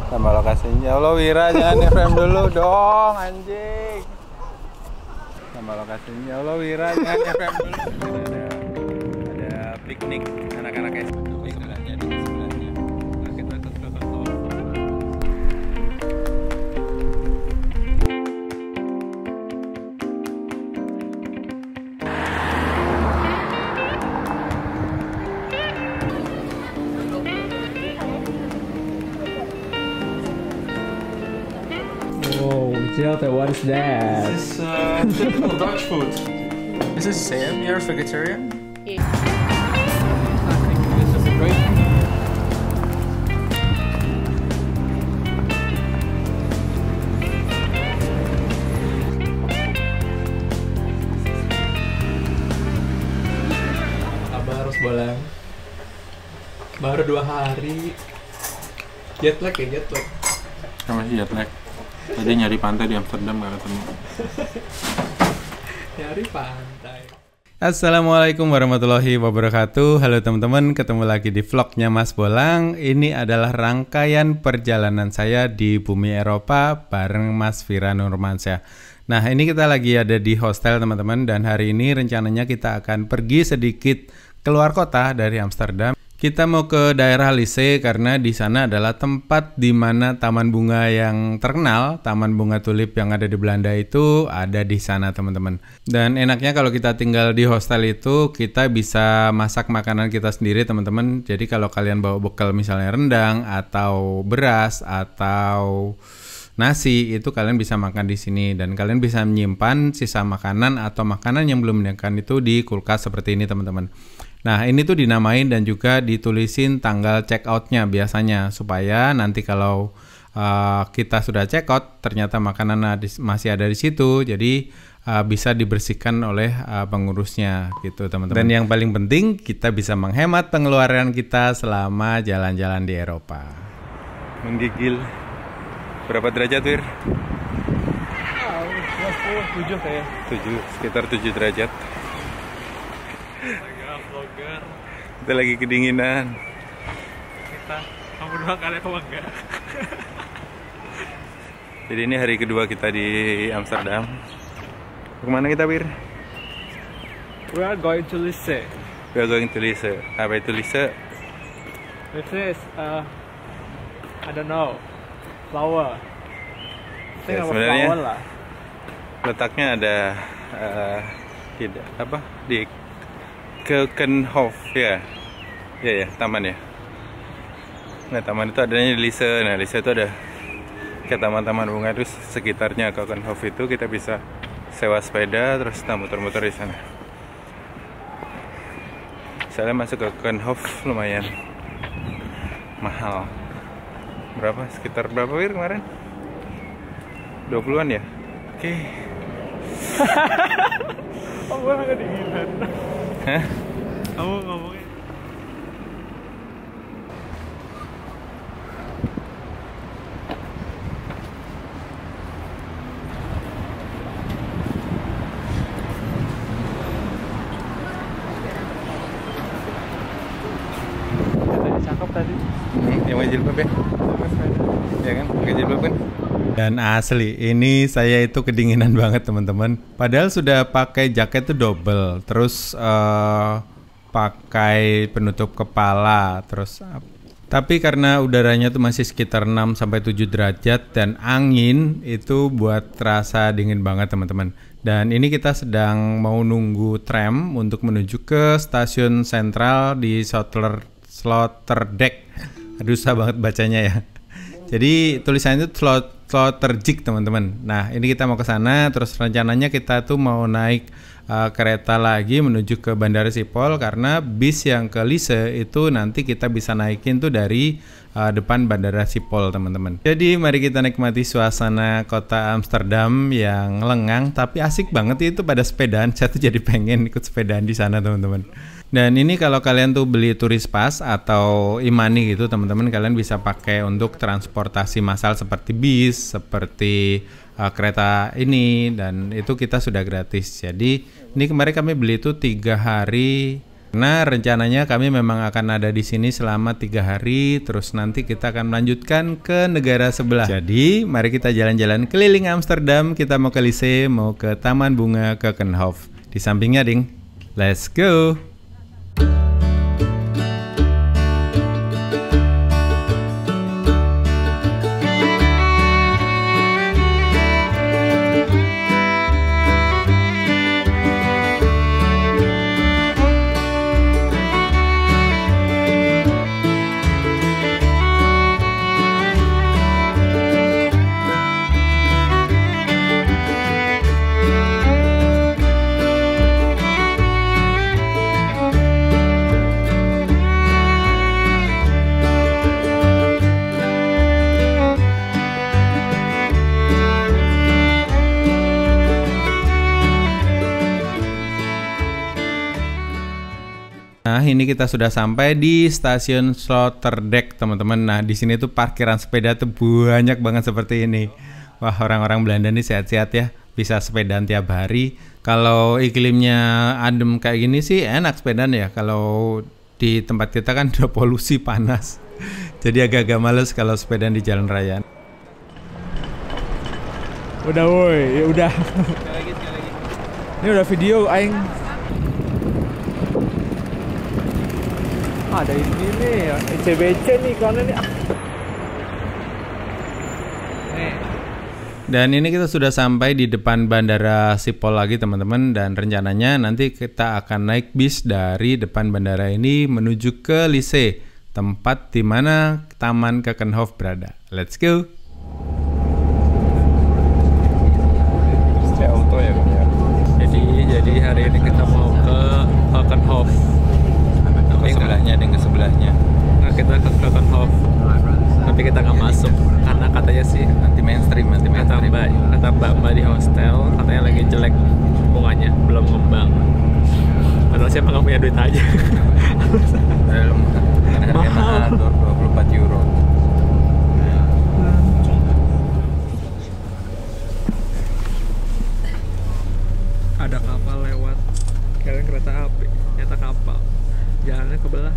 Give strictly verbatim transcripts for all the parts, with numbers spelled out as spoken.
Sama lokasinya. Ya Allah Wira, jangan nge-frame dulu dong anjing. Sama lokasinya. Ya Allah Wira, jangan nge-frame dulu. Ada, ada piknik anak-anak S M P sebelahnya di sebelahnya. Nah, kita ke tol. Oh, Jilta, what is that? This is uh, typical Dutch food. Is this Sam? You're vegetarian? Yeah. This is a great. Kabar harus bolang. Baru dua hari. Jet lag ya, jet lag. Sama sih jet lag. Tadi nyari pantai di Amsterdam gak ketemu. Nyari pantai. Assalamualaikum warahmatullahi wabarakatuh. Halo teman-teman, ketemu lagi di vlognya Mas Bolang. Ini adalah rangkaian perjalanan saya di bumi Eropa bareng Mas Vira Nurmansyah. Nah, ini kita lagi ada di hostel teman-teman, dan hari ini rencananya kita akan pergi sedikit keluar kota dari Amsterdam. Kita mau ke daerah Lisse karena di sana adalah tempat di mana taman bunga yang terkenal, taman bunga tulip yang ada di Belanda itu ada di sana teman-teman. Dan enaknya kalau kita tinggal di hostel itu kita bisa masak makanan kita sendiri teman-teman. Jadi kalau kalian bawa bekal misalnya rendang atau beras atau nasi, itu kalian bisa makan di sini, dan kalian bisa menyimpan sisa makanan atau makanan yang belum dimakan itu di kulkas seperti ini teman-teman. Nah, ini tuh dinamain dan juga ditulisin tanggal check out-nya biasanya, supaya nanti kalau uh, kita sudah check out ternyata makanan masih ada di situ, jadi uh, bisa dibersihkan oleh uh, pengurusnya gitu teman-teman. Dan yang paling penting kita bisa menghemat pengeluaran kita selama jalan-jalan di Eropa. Menggigil. Berapa derajat, Wir? sepuluh, tujuh kayak. tujuh, sekitar tujuh derajat. Vlogger. Kita lagi kedinginan. Kita kamu dua kali apa enggak? Jadi ini hari kedua kita di Amsterdam. Kemana kita, Wir? We are going to Lisse. We are going to Lisse. Apa itu Lisse? Lisse is uh, I don't know, flower. I think Ya, about sebenarnya flower lah. letaknya ada uh, tidak apa di Keukenhof ya, ya ya taman ya. Nah taman itu adanya di Lisse. Nah Lisse itu ada kayak taman-taman bunga, terus sekitarnya Keukenhof itu kita bisa sewa sepeda terus kita muter-muter di sana. Saya masuk ke Keukenhof lumayan mahal. Berapa? Sekitar berapa, Wir, kemarin? dua puluhan ya? Oke. Okay. Oh, gue nggak kedinginan. Hah? Kamu ngomongin. Tadi cakep tadi. Hmm, yang pakai jilbab ya? Ya kan? Pakai jilbab kan? Dan asli, ini saya itu kedinginan banget teman-teman. Padahal sudah pakai jaket itu double, terus uh, pakai penutup kepala, terus tapi karena udaranya tuh masih sekitar enam sampai tujuh derajat dan angin itu buat terasa dingin banget teman-teman. Dan ini kita sedang mau nunggu tram untuk menuju ke stasiun sentral di Sotter, Sloterdijk. Aduh, susah banget bacanya ya. Jadi tulisannya itu Sloterdijk teman-teman. Nah ini kita mau ke sana, terus rencananya kita tuh mau naik uh, kereta lagi menuju ke Bandara Schiphol, karena bis yang ke Lisse itu nanti kita bisa naikin tuh dari uh, depan Bandara Schiphol teman-teman. Jadi mari kita nikmati suasana kota Amsterdam yang lengang tapi asik banget itu pada sepedaan. Saya tuh jadi pengen ikut sepedaan di sana teman-teman. Dan ini kalau kalian tuh beli turis pass atau e-money gitu teman-teman, kalian bisa pakai untuk transportasi massal seperti bis, seperti uh, kereta ini, dan itu kita sudah gratis. Jadi ini kemarin kami beli itu tiga hari Nah, rencananya kami memang akan ada di sini selama tiga hari, terus nanti kita akan melanjutkan ke negara sebelah. Jadi, mari kita jalan-jalan keliling Amsterdam. Kita mau ke Lycée, mau ke Taman Bunga Keukenhof. Di sampingnya, ding. Let's go! Nah, ini kita sudah sampai di stasiun Sloterdijk, teman-teman. Nah, di sini tuh parkiran sepeda tuh banyak banget seperti ini. Wah, orang-orang Belanda nih sehat-sehat ya, bisa sepedaan tiap hari. Kalau iklimnya adem kayak gini sih enak sepedaan ya. Kalau di tempat kita kan udah polusi panas. Jadi agak-agak males kalau sepedaan di jalan raya. Udah woi, ya udah. Sekali lagi, sekali lagi. Ini udah video aing. Ada ini nih, E C B C nih karena nih. Nih. Dan ini kita sudah sampai di depan Bandara Schiphol lagi, teman-teman. Dan rencananya nanti kita akan naik bis dari depan bandara ini menuju ke Lycée, tempat di mana Taman Keukenhof berada. Let's go! Auto ya, ya. Jadi jadi hari ini kita mau ke Keukenhof. Ke sebelahnya dan ke sebelahnya. Nah, kita ke Keukenhof. Tapi kita nggak masuk karena katanya sih Anti mainstream, anti kata mainstream. mbak, kata mbak-mbak di hostel katanya lagi jelek bunganya, belum ngembang. Padahal siapa nggak punya duit aja. Mahal, dua puluh empat euro. Ada kapal lewat, kalian kereta api, ternyata kapal. Jalannya kebelah.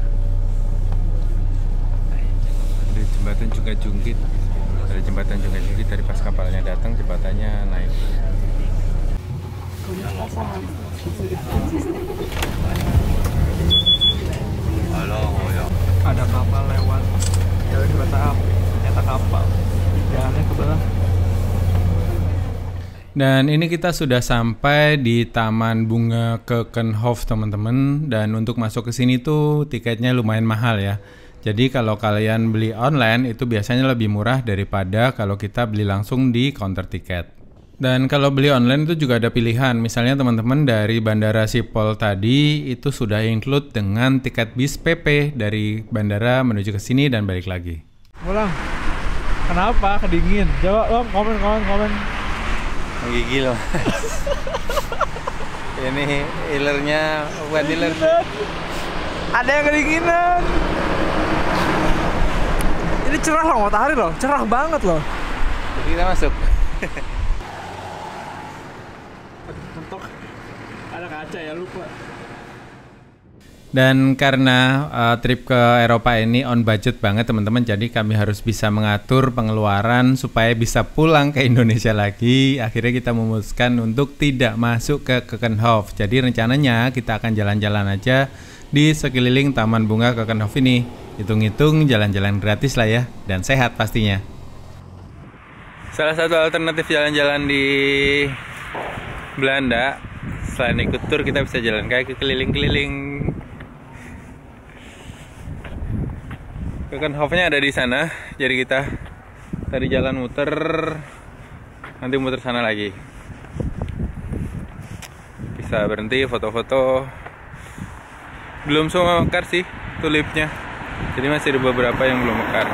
Di jembatan juga jungkit. Dari jembatan juga jungkit, dari pas kapalnya datang jembatannya naik. Halo, ya. Ada kapal lewat, jalan kereta api, ternyata kapal. Jalannya kebelah. Dan ini kita sudah sampai di Taman Bunga Keukenhof, teman-teman. Dan untuk masuk ke sini tuh tiketnya lumayan mahal ya. Jadi kalau kalian beli online itu biasanya lebih murah daripada kalau kita beli langsung di counter tiket. Dan kalau beli online itu juga ada pilihan. Misalnya teman-teman dari Bandara Schiphol tadi itu sudah include dengan tiket bis P P dari bandara menuju ke sini dan balik lagi. Ulang. Kenapa? Kedingin. Coba lo komen komen komen. Menggigil. Ini ilernya bukan iler. Ada yang kedinginan. Ini cerah loh matahari loh, cerah banget loh. Jadi kita masuk. Mentok. Ada kaca ya, lupa. Dan karena uh, trip ke Eropa ini on budget banget teman-teman, jadi kami harus bisa mengatur pengeluaran supaya bisa pulang ke Indonesia lagi. Akhirnya kita memutuskan untuk tidak masuk ke Keukenhof. Jadi rencananya kita akan jalan-jalan aja di sekeliling Taman Bunga Keukenhof ini. Hitung-hitung jalan-jalan gratis lah ya, dan sehat pastinya. Salah satu alternatif jalan-jalan di Belanda, selain ikut tur kita bisa jalan kaki keliling-keliling. Keukenhofnya ada di sana, jadi kita tadi jalan muter, nanti muter sana lagi. Bisa berhenti foto-foto. Belum semua mekar sih tulipnya, jadi masih ada beberapa yang belum mekar.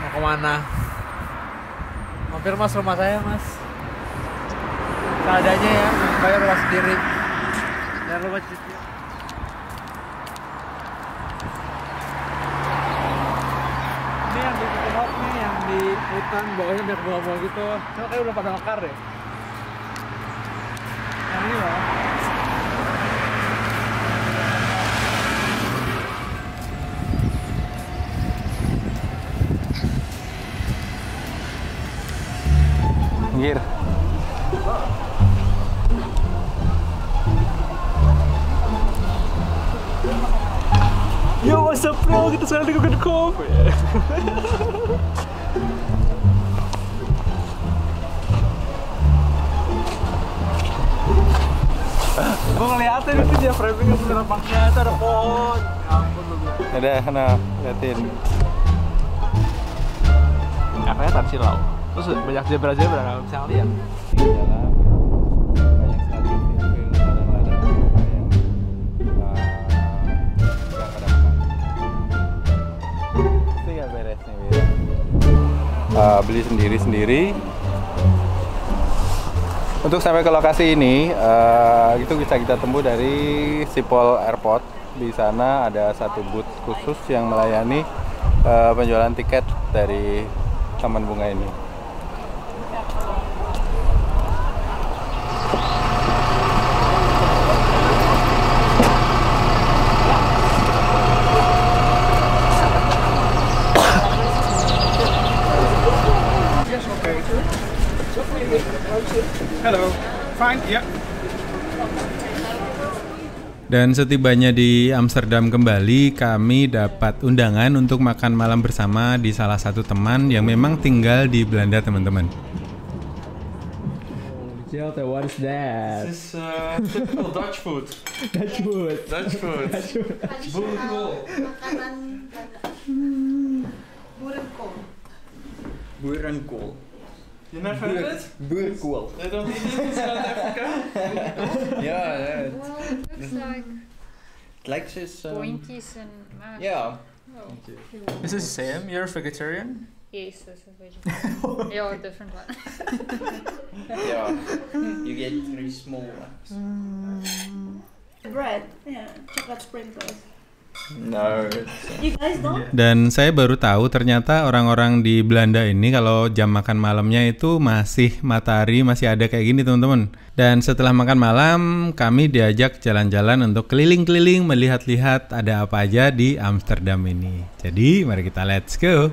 Mau kemana? Mampir mas rumah saya mas. Seadanya ya, bayar rumah sendiri. Jangan lupa cuci. Ini yang di Cikihok nih, yang di hutan bawahnya banyak buah-buah gitu. Cuma kayak udah pada mekar deh. Yang ini loh. Gir. Yo, what's up bro? Kita sekarang di Google Cove. Gue ngeliatin itu dia framingnya beneran paknya, itu ada pohon. Ya ampun lu. Ada, nah, liatin. Gak kelihatan sih lau. Terus banyak zebra-zebra, gak bisa ngeliat. Di dalam banyak sekali film-film ladang-ladang yang uh, gak pada makan. Itu gak beres nih, Wir. Uh, beli sendiri-sendiri. Untuk sampai ke lokasi ini, uh, itu bisa kita tempuh dari Schiphol Airport. Di sana ada satu booth khusus yang melayani uh, penjualan tiket dari Taman Bunga ini. Hello. Fine. Yeah. Dan setibanya di Amsterdam kembali, kami dapat undangan untuk makan malam bersama di salah satu teman yang memang tinggal di Belanda, teman-teman. Jelte, what is that? This is uh, typical Dutch food. Dutch food. Dutch food. Dutch food. Boerenkool. Makanan hmm, boerenkool. Boerenkool. You never had it? Boerenkool. They don't eat it in South Africa? Yeah, yeah. It Well, it looks like likes this. Um, pointies and mash. yeah. Oh. Is this the same? You're a vegetarian? Yes, this is vegetarian. Yeah, different one. Yeah. You get three small ones. Bread, yeah, chocolate sprinkles. No. It's, uh, You guys don't? Dan saya baru tahu ternyata orang-orang di Belanda ini kalau jam makan malamnya itu masih matahari masih ada kayak gini, teman-teman. Dan setelah makan malam, kami diajak jalan-jalan untuk keliling-keliling melihat-lihat ada apa aja di Amsterdam ini. Jadi mari kita let's go.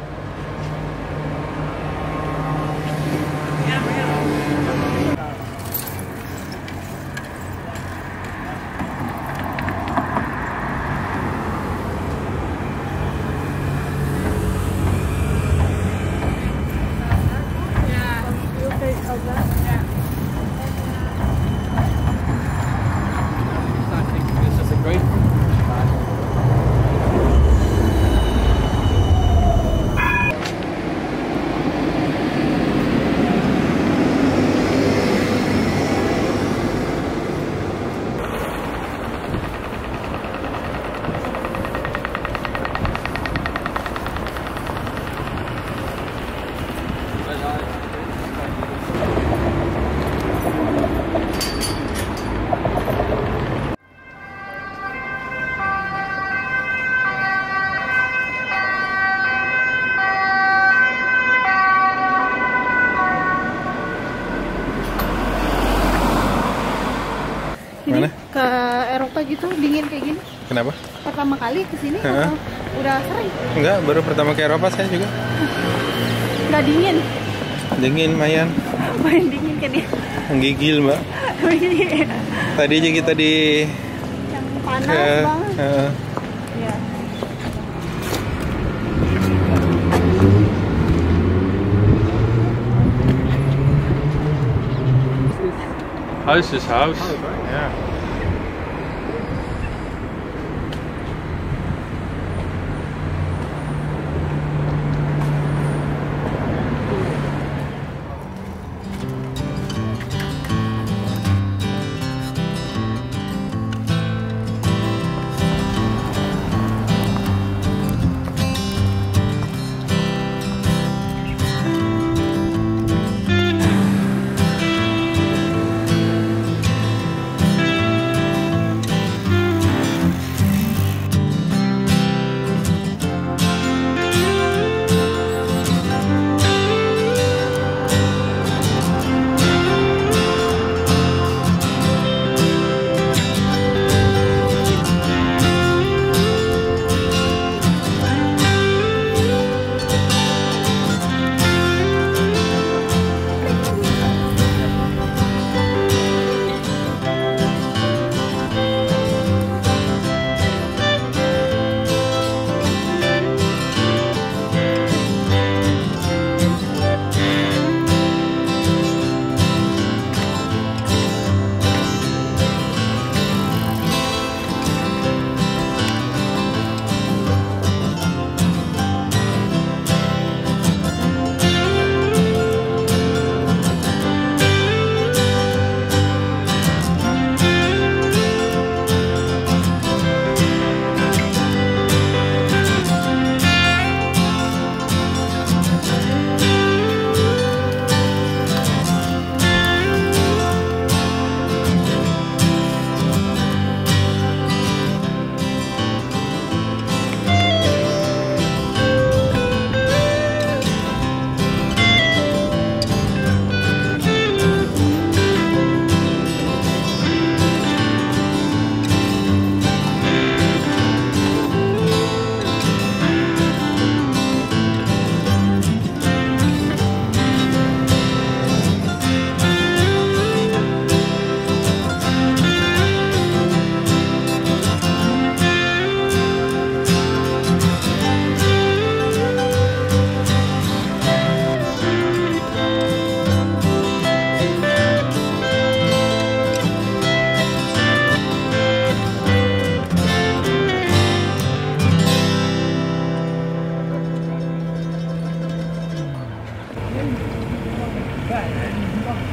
Ini Mana? ke Eropa gitu dingin kayak gini. Kenapa? Pertama kali ke sini Heeh. atau udah sering? Enggak, baru pertama ke Eropa saya juga. Nggak dingin. Dingin, Mayan. Main dingin kayak dia. Menggigil, Mbak. Tadi aja kita di Yang panas eh, banget. eh, Iya. House is house. Yeah.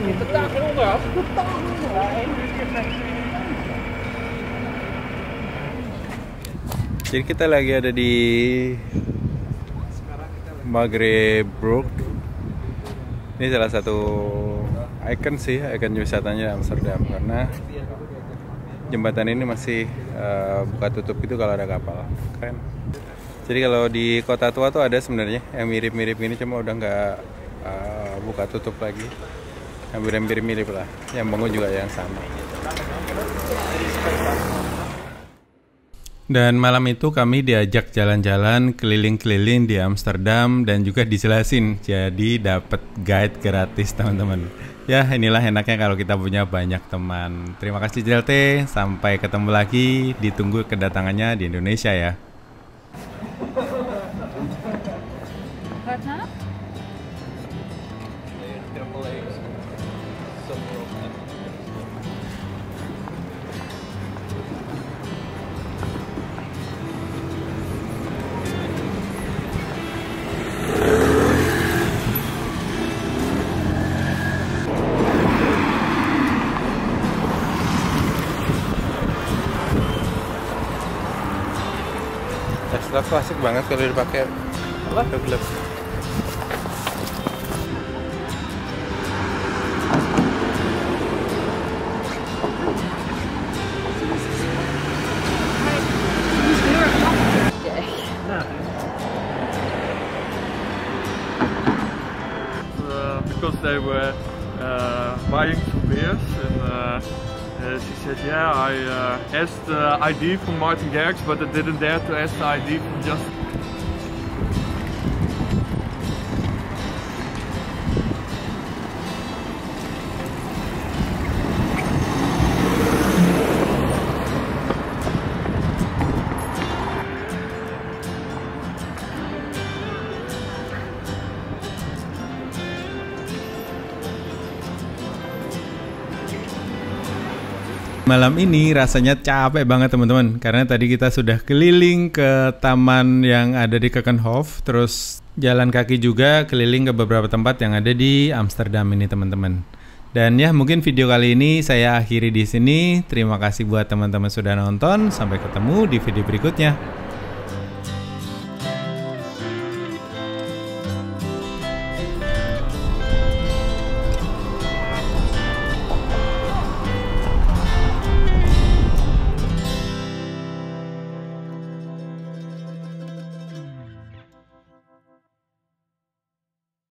Jadi kita lagi ada di Maghreb-Broek. Ini salah satu ikon sih, ikon wisatanya Amsterdam, karena jembatan ini masih uh, buka tutup itu kalau ada kapal. Keren. Jadi kalau di kota tua tuh ada sebenarnya yang mirip-mirip ini, cuma udah nggak uh, buka tutup lagi. Hampir mirip-mirip lah. Yang bangun juga yang sama. Dan malam itu kami diajak jalan-jalan keliling-keliling di Amsterdam dan juga dijelasin, jadi dapat guide gratis teman-teman. Ya inilah enaknya kalau kita punya banyak teman. Terima kasih J L T, sampai ketemu lagi, ditunggu kedatangannya di Indonesia ya. Tesla klasik banget kalau dipakai gelap. Uh, because they were uh, buying some beers, and uh, uh, she said, yeah, I uh, asked the I D from Martin Garrix, but I didn't dare to ask the I D from just... Malam ini rasanya capek banget teman-teman, karena tadi kita sudah keliling ke taman yang ada di Keukenhof, terus jalan kaki juga keliling ke beberapa tempat yang ada di Amsterdam ini teman-teman. Dan ya mungkin video kali ini saya akhiri di sini. Terima kasih buat teman-teman sudah nonton. Sampai ketemu di video berikutnya.